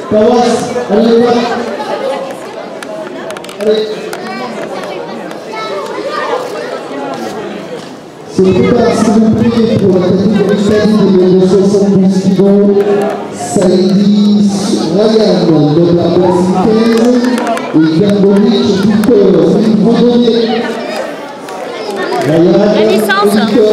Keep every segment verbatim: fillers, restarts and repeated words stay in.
Kawas, allez, allez. Allez. Se prépare s'il vous plaît pour la catégorie féminine de soixante-douze kilos, Saïdi Ryan de la place quinze et Gambonic Victor, il faut donner. Ryan, la licence. Victor.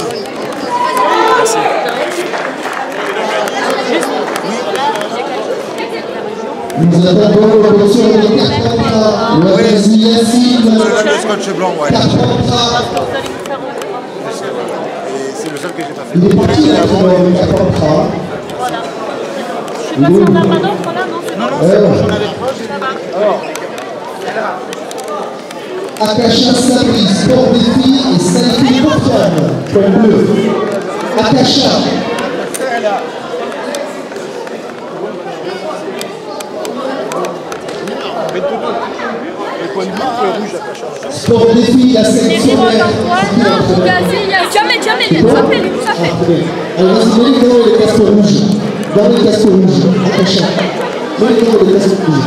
Nous attendons l'option de Carpentras, le Rési Yassine, Le scotch blanc, ouais. Carpentras. C'est le seul que j'ai pas fait. Il est parti là pour le Carpentras. Voilà. Je sais pas si on n'a pas d'autres là, non? Non, non, c'est bon, j'en avais trois, j'ai pas. Alors, Akasha Sabri, sport des filles et Saïdi Portane, comme bleu. Akasha. Sport des filles, la sélection verte. Non, Bougazi, jamais, jamais, il nous a fait, il nous a fait. Alors vas-y, donnez dans les casques rouges. Dans les casques rouges, Akasha. Donnez dans les casques rouges.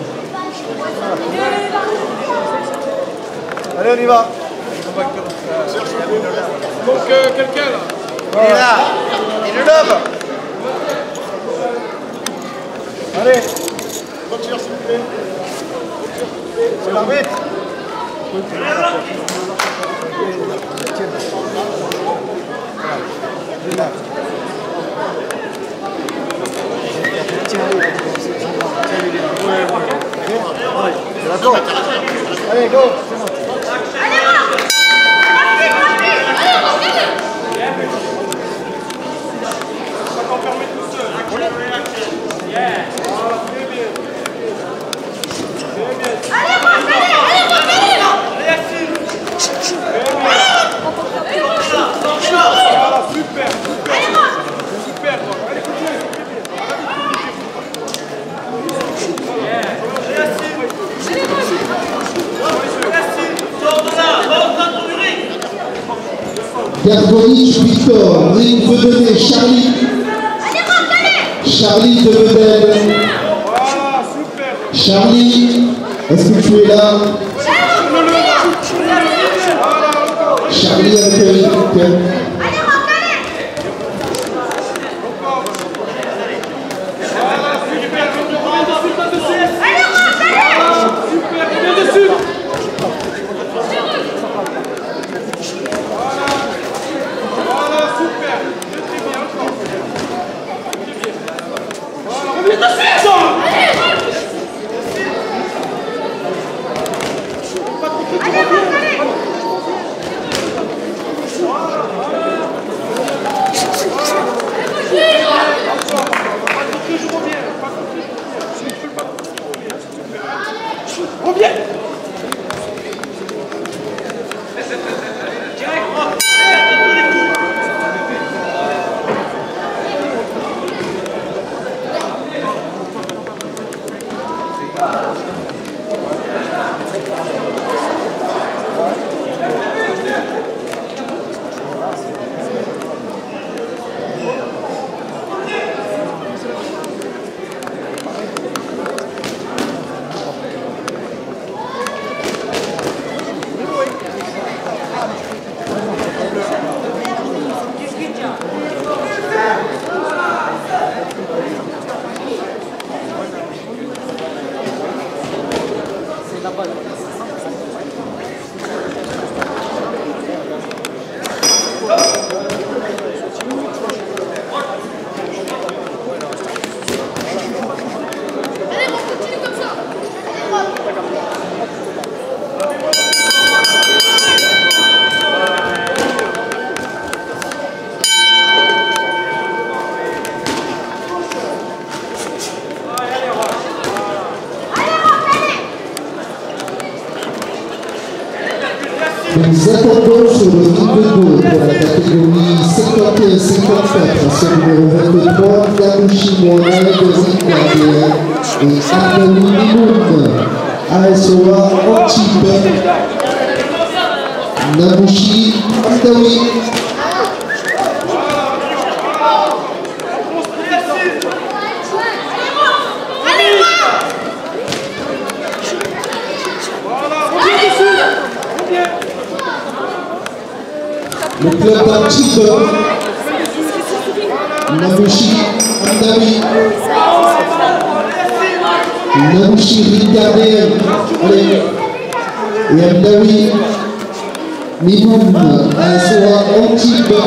allez, on y va. Donc euh, quelqu'un là. Il est là. Il le lève. Allez. Retire s'il vous plaît. C'est l'arbitre. D'accord. Allez, go. Garbonic Victor, ring Vedel, Charlie. Charlie de Vedel. Charlie, est-ce que tu es là? Charlie avec le okay. Nous attendons sur le niveau pour la catégorie cinquante et un cinquante-quatre, ce numéro vingt-trois, Yamouchi Mohamed, Zikadé et Arnaud Mimoun, A S O A Antibes, Namouchi Amdawi. Le club d'Antiba, Nabushi Amdawi, Nabushi Ringarder, allez, et Amdawi, Miboum, Azoa Antiba.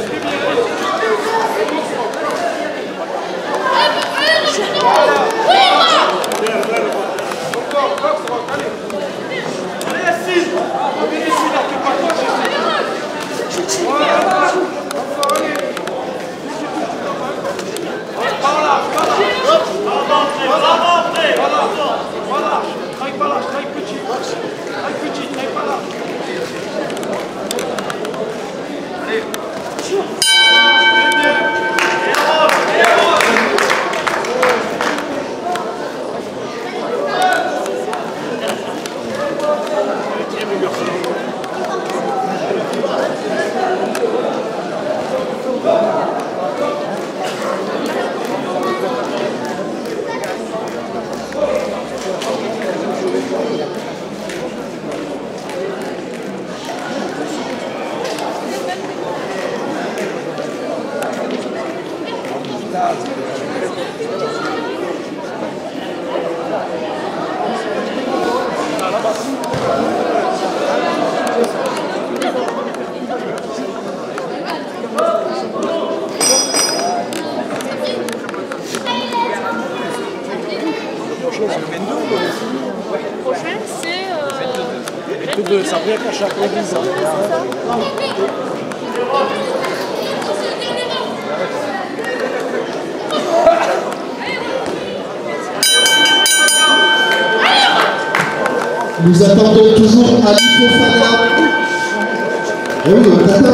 Le prochain, c'est... De Sabriac à chaque église. Nous attendons toujours Ali Fofana. Eh oui, on t'attend.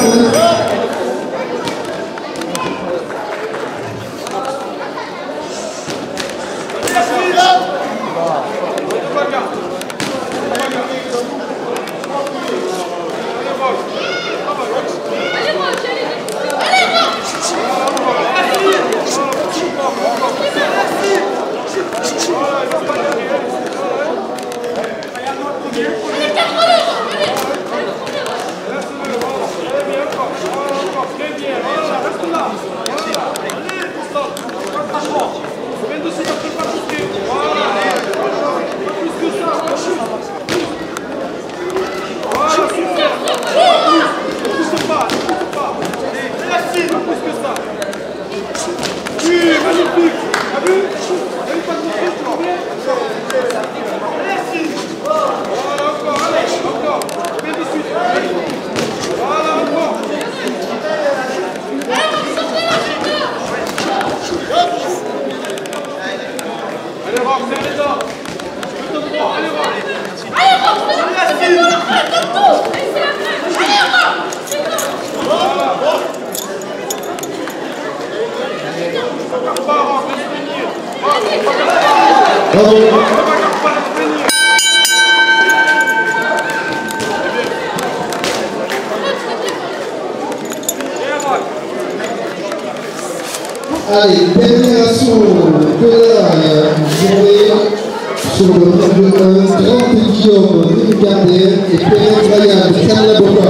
Allez, dernier assaut de la journée sur le tableau un, Grand Guillaume Ringarder et Pérez Ryan de Canlaboka.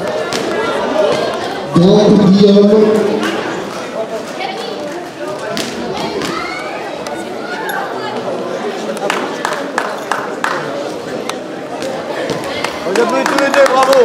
Grand Guillaume. Vous êtes tous les deux, bravo.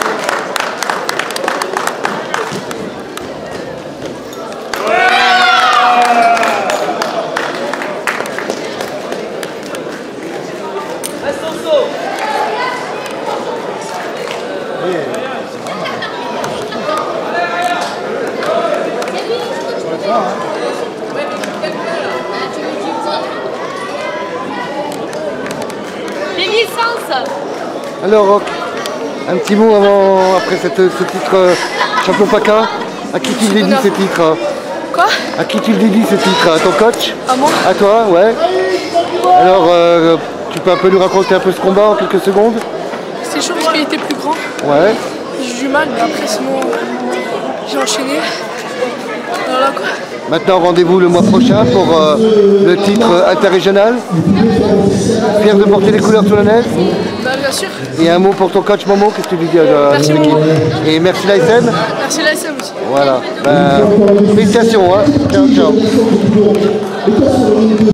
Les licences. Alors Rock, un petit mot avant, après cette, ce titre euh, champion PACA. À qui tu le dédies ce titre hein? Quoi? À qui tu le dédies ce titre? À ton coach? À moi? À toi, ouais. Alors, euh, tu peux un peu nous raconter un peu ce combat en quelques secondes? C'est chaud parce qu'il était plus grand. Ouais. J'ai eu du mal, mais après sinon j'ai enchaîné. Voilà quoi. Maintenant, rendez-vous le mois prochain pour euh, le titre interrégional. Fier de porter les couleurs toulonnaises. Bah, bien sûr. Et un mot pour ton coach Momo, qu'est-ce que tu lui dis à Merci, l'équipe? Momo. Et merci l'A S M. Merci l'A S M aussi. Voilà. Ben, félicitations. Hein. Ciao, ciao.